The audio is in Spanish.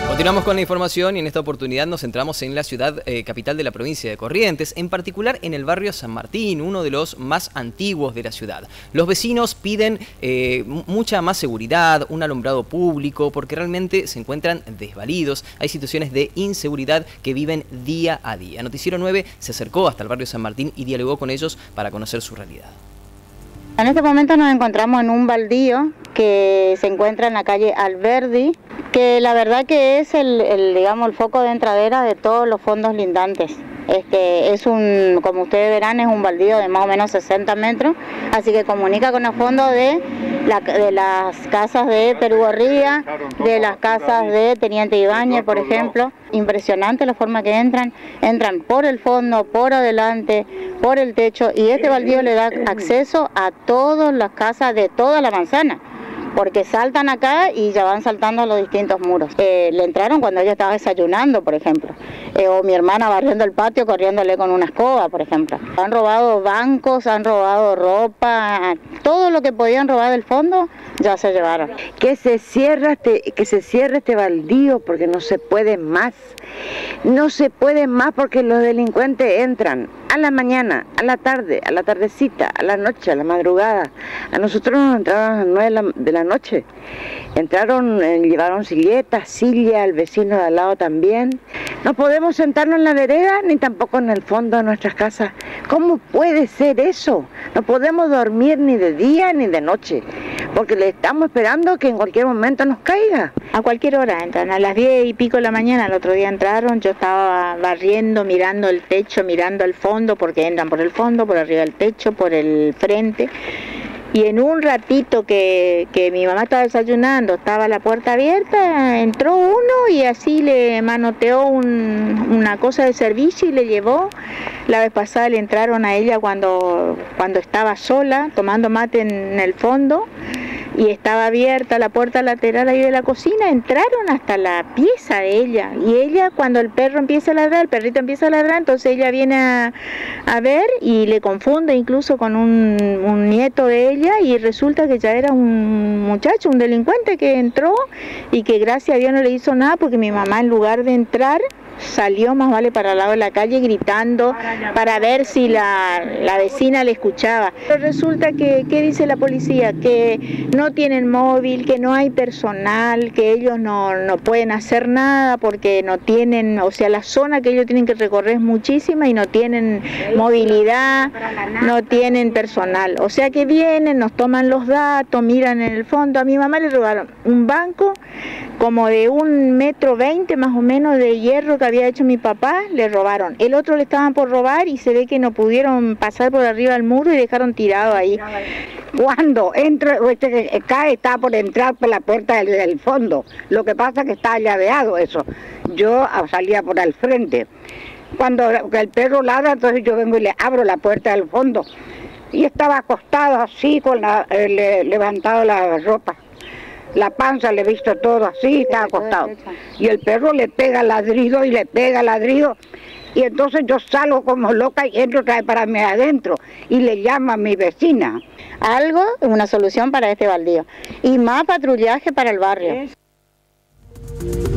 Continuamos con la información y en esta oportunidad nos centramos en la ciudad capital de la provincia de Corrientes, en particular en el barrio San Martín, uno de los más antiguos de la ciudad. Los vecinos piden mucha más seguridad, un alumbrado público, porque realmente se encuentran desvalidos. Hay situaciones de inseguridad que viven día a día. Noticiero 9 se acercó hasta el barrio San Martín y dialogó con ellos para conocer su realidad. En este momento nos encontramos en un baldío que se encuentra en la calle Alberdi, que la verdad que es digamos, el foco de entradera de todos los fondos lindantes. Como ustedes verán, es un baldío de más o menos 60 metros, así que comunica con el fondo de las casas de Perú Gorría, de las casas de Teniente Ibáñez, por ejemplo. Impresionante la forma que entran por el fondo, por adelante, por el techo, y este baldío le da acceso a todas las casas de toda la manzana, porque saltan acá y ya van saltando a los distintos muros. Le entraron cuando ella estaba desayunando, por ejemplo, o mi hermana barriendo el patio corriéndole con una escoba, por ejemplo. Han robado bancos, han robado ropa, todo lo que podían robar del fondo ya se llevaron. Que se cierre este baldío porque no se puede más. No se puede más porque los delincuentes entran a la mañana, a la tarde, a la tardecita, a la noche, a la madrugada. A nosotros nos entraron a las 9 de la noche. Entraron, llevaron silletas, silla, al vecino de al lado también. No podemos sentarnos en la vereda ni tampoco en el fondo de nuestras casas. ¿Cómo puede ser eso? No podemos dormir ni de día ni de noche, porque le estamos esperando que en cualquier momento nos caiga. A cualquier hora entran, a las 10 y pico de la mañana, el otro día entraron, yo estaba barriendo, mirando el techo, mirando el fondo, porque entran por el fondo, por arriba del techo, por el frente. Y en un ratito que mi mamá estaba desayunando, estaba la puerta abierta, entró uno y así le manoteó una cosa de servicio y le llevó. La vez pasada le entraron a ella cuando estaba sola, tomando mate en el fondo, y estaba abierta la puerta lateral ahí de la cocina, entraron hasta la pieza de ella. Y ella, cuando el perrito empieza a ladrar, entonces ella viene a ver y le confunde incluso con un nieto de ella, y resulta que ya era un muchacho, un delincuente que entró y que gracias a Dios no le hizo nada, porque mi mamá, en lugar de entrar, salió más vale para el lado de la calle gritando para ver si la vecina le escuchaba. Pero resulta que, ¿qué dice la policía? Que no tienen móvil, que no hay personal, que ellos no pueden hacer nada porque no tienen, o sea, la zona que ellos tienen que recorrer es muchísima y no tienen movilidad, no tienen personal. O sea que vienen, nos toman los datos, miran en el fondo. A mi mamá le robaron un banco como de 1,20 m más o menos de hierro que había hecho mi papá, le robaron. El otro le estaban por robar y se ve que no pudieron pasar por arriba del muro y dejaron tirado ahí. Cuando entro, cae, está por entrar por la puerta del fondo. Lo que pasa es que está llaveado eso. Yo salía por al frente. Cuando el perro ladra, entonces yo vengo y le abro la puerta del fondo. Y estaba acostado así, levantado la ropa. La panza le he visto todo así, está acostado. Y el perro le pega ladrido y le pega ladrido. Y entonces yo salgo como loca y entro otra vez para mí adentro. Y le llamo a mi vecina. Algo, una solución para este baldío. Y más patrullaje para el barrio.